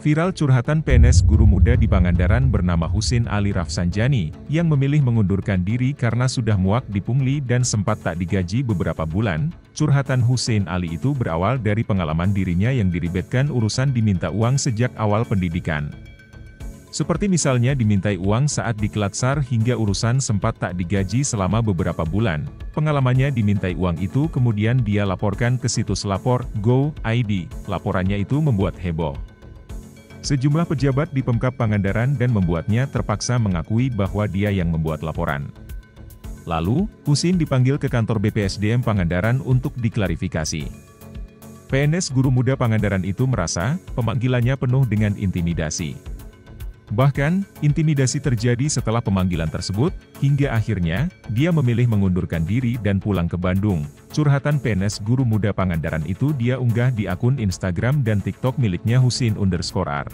Viral curhatan PNS guru muda di Pangandaran bernama Husin Ali Rafsanjani, yang memilih mengundurkan diri karena sudah muak dipungli dan sempat tak digaji beberapa bulan. Curhatan Husin Ali itu berawal dari pengalaman dirinya yang diribetkan urusan diminta uang sejak awal pendidikan. Seperti misalnya dimintai uang saat di Klatsar hingga urusan sempat tak digaji selama beberapa bulan. Pengalamannya dimintai uang itu kemudian dia laporkan ke situs lapor Go.id. Laporannya itu membuat heboh sejumlah pejabat di Pemkab Pangandaran dan membuatnya terpaksa mengakui bahwa dia yang membuat laporan. Lalu, Husin dipanggil ke kantor BPSDM Pangandaran untuk diklarifikasi. PNS guru muda Pangandaran itu merasa, pemanggilannya penuh dengan intimidasi. Bahkan, intimidasi terjadi setelah pemanggilan tersebut, hingga akhirnya, dia memilih mengundurkan diri dan pulang ke Bandung. Curhatan PNS guru muda Pangandaran itu dia unggah di akun Instagram dan TikTok miliknya Husin_ar.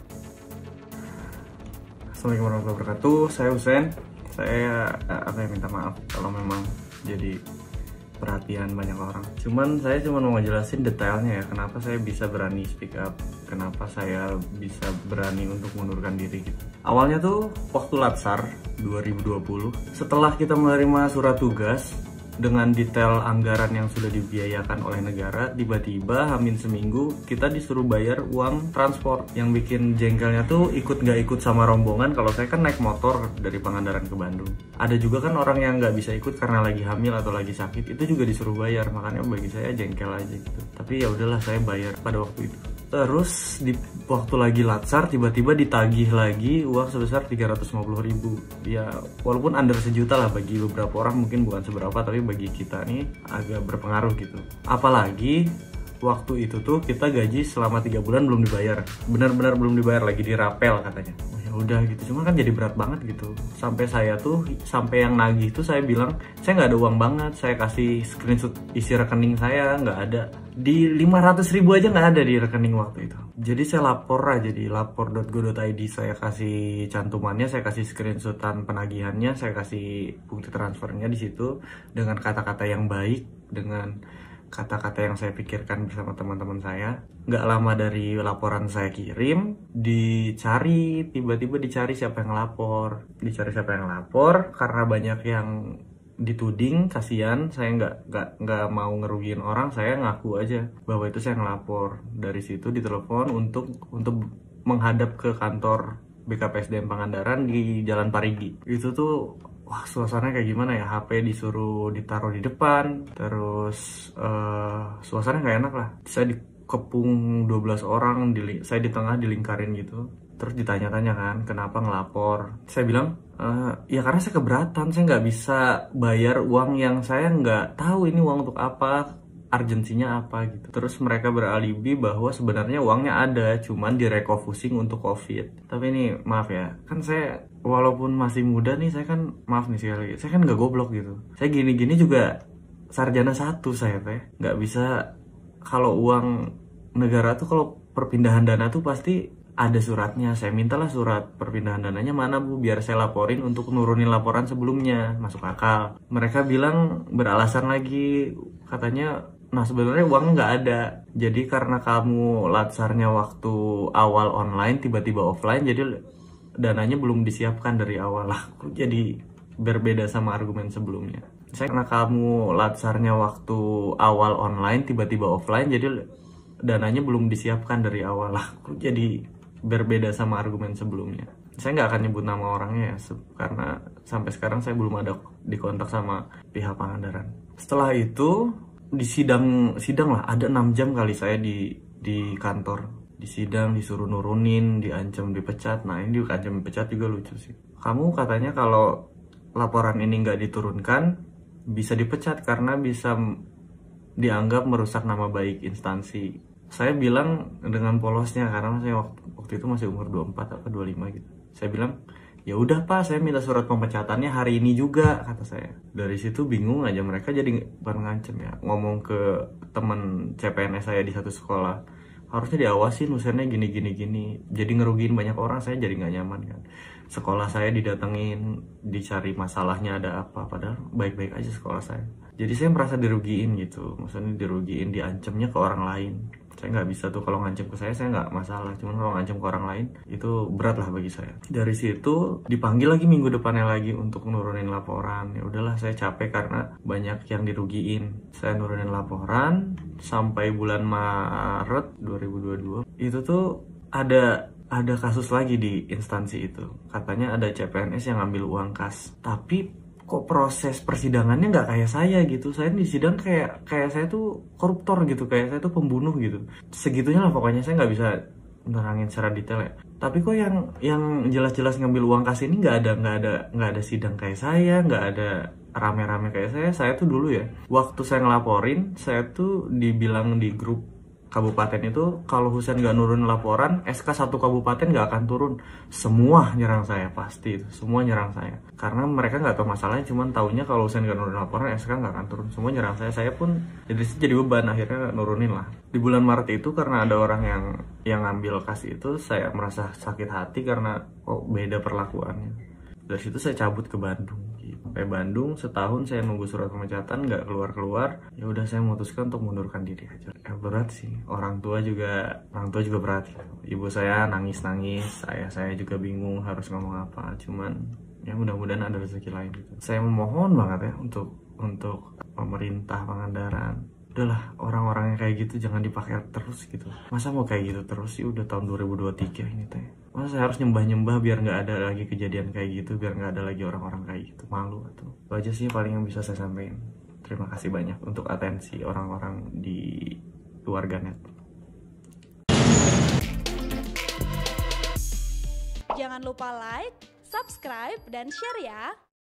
Assalamualaikum warahmatullahi wabarakatuh, saya Husin. Saya minta maaf kalau memang jadi perhatian banyak orang. Saya cuma mau ngejelasin detailnya ya, kenapa saya bisa berani speak up, kenapa saya bisa berani untuk mengundurkan diri gitu. Awalnya tuh waktu Latsar 2020, setelah kita menerima surat tugas dengan detail anggaran yang sudah dibiayakan oleh negara, tiba-tiba hamin seminggu kita disuruh bayar uang transport. Yang bikin jengkelnya tuh nggak ikut sama rombongan. Kalau saya kan naik motor dari Pangandaran ke Bandung. Ada juga kan orang yang nggak bisa ikut karena lagi hamil atau lagi sakit, itu juga disuruh bayar. Makanya bagi saya jengkel aja gitu. Tapi ya udahlah, saya bayar pada waktu itu. Terus di waktu lagi Latsar tiba-tiba ditagih lagi uang sebesar 350.000. Ya walaupun under sejuta lah, bagi beberapa orang mungkin bukan seberapa, tapi bagi kita nih agak berpengaruh gitu. Apalagi waktu itu tuh kita gaji selama 3 bulan belum dibayar. Benar-benar belum dibayar, lagi dirapel katanya. Oh, ya udah gitu, cuma kan jadi berat banget gitu. Sampai yang nagih tuh saya bilang, saya nggak ada uang banget. Saya kasih screenshot isi rekening saya, nggak ada. Di 500.000 aja nggak ada di rekening waktu itu. Jadi saya lapor aja di lapor.go.id, saya kasih cantumannya, saya kasih screenshotan penagihannya, saya kasih bukti transfernya di situ dengan kata-kata yang baik, dengan kata-kata yang saya pikirkan bersama teman-teman saya. Nggak lama dari laporan saya kirim, tiba-tiba dicari siapa yang lapor, karena banyak yang dituding, kasihan. Saya nggak mau ngerugiin orang, saya ngaku aja bahwa itu saya ngelapor. Dari situ ditelepon untuk menghadap ke kantor BKPSDM Pangandaran di Jalan Parigi. Itu tuh wah, suasananya kayak gimana ya, HP disuruh ditaruh di depan, terus suasananya nggak enak lah. Saya dikepung 12 orang, saya di tengah dilingkarin gitu. Terus ditanya-tanya kan, kenapa ngelapor? Saya bilang, ya karena saya keberatan, saya nggak bisa bayar uang yang saya nggak tahu ini uang untuk apa, urgensinya apa gitu. Terus mereka beralibi bahwa sebenarnya uangnya ada, cuman direfocusing untuk COVID. Tapi ini maaf ya, kan saya walaupun masih muda nih, saya kan maaf nih sekali lagi, saya kan nggak goblok gitu. Saya gini-gini juga sarjana 1 saya teh, nggak bisa. Kalau uang negara tuh, kalau perpindahan dana tuh pasti ada suratnya. Saya mintalah surat perpindahan dananya, mana Bu, biar saya laporin untuk nurunin laporan sebelumnya. Masuk akal. Mereka bilang beralasan lagi, katanya nah sebenarnya uang nggak ada, jadi karena kamu latsarnya waktu awal online tiba-tiba offline, jadi dananya belum disiapkan dari awal. Lah jadi berbeda sama argumen sebelumnya. Karena kamu latsarnya waktu awal online tiba-tiba offline, jadi dananya belum disiapkan dari awal. Lah jadi berbeda sama argumen sebelumnya. Saya nggak akan nyebut nama orangnya ya, karena sampai sekarang saya belum ada dikontak sama pihak Pangandaran. Setelah itu di sidang lah, ada 6 jam kali saya di kantor, di sidang, disuruh nurunin, diancam dipecat. Nah ini diancam dipecat juga lucu sih. Kamu katanya kalau laporan ini nggak diturunkan bisa dipecat karena bisa dianggap merusak nama baik instansi. Saya bilang dengan polosnya, karena saya waktu itu masih umur 24 atau 25 gitu. Saya bilang, ya udah Pak, saya minta surat pemecatannya hari ini juga, kata saya. Dari situ bingung aja mereka, jadi bukan ngancem ya, ngomong ke teman CPNS saya di satu sekolah. harusnya diawasin usernya gini, jadi ngerugiin banyak orang, saya jadi nggak nyaman kan. Sekolah saya didatengin, dicari masalahnya ada apa, padahal baik-baik aja sekolah saya. Jadi saya merasa dirugiin gitu, maksudnya dirugiin, diancamnya ke orang lain. Saya nggak bisa tuh, kalau ngancam ke saya nggak masalah, cuman kalau ngancam ke orang lain itu berat lah bagi saya. Dari situ dipanggil lagi minggu depannya lagi untuk nurunin laporan. Ya udahlah, saya capek karena banyak yang dirugiin. Saya nurunin laporan sampai bulan Maret 2022. Itu tuh ada kasus lagi di instansi itu. Katanya ada CPNS yang ngambil uang kas. Tapi kok proses persidangannya nggak kayak saya gitu. Saya di sidang kayak saya tuh koruptor gitu, kayak saya tuh pembunuh gitu. Segitunya lah pokoknya, saya nggak bisa nerangin secara detail ya. Tapi kok yang jelas-jelas ngambil uang kas ini nggak ada sidang kayak saya, nggak ada rame-rame kayak saya. Saya tuh dulu ya, waktu saya ngelaporin, saya tuh dibilang di grup kabupaten itu, kalau Husein nggak nurun laporan, SK satu kabupaten nggak akan turun. Semua nyerang saya, pasti itu. Semua nyerang saya. Karena mereka nggak tahu masalahnya, cuman taunya kalau Husein nggak nurun laporan, SK nggak akan turun. Semua nyerang saya. Saya pun jadi beban, akhirnya nurunin lah. Di bulan Maret itu karena ada orang yang ngambil kas itu, saya merasa sakit hati karena kok beda perlakuannya. Dari situ saya cabut ke Bandung. Sampai Bandung setahun saya nunggu surat pemecatan nggak keluar. Ya udah, saya memutuskan untuk mundurkan diri aja. Berat sih. Orang tua juga berat. Ibu saya nangis, saya juga bingung harus ngomong apa. Cuman ya mudah-mudahan ada rezeki lain gitu. Saya memohon banget ya untuk pemerintah Pangandaran, udahlah, orang-orang yang kayak gitu jangan dipakai terus gitu. Masa mau kayak gitu terus sih? Udah tahun 2023 ini teh. Masa saya harus nyembah-nyembah biar nggak ada lagi kejadian kayak gitu, biar nggak ada lagi orang-orang kayak gitu? Malu atau itu aja sih paling yang bisa saya sampaikan. Terima kasih banyak untuk atensi orang-orang di warganet. Jangan lupa like, subscribe, dan share ya.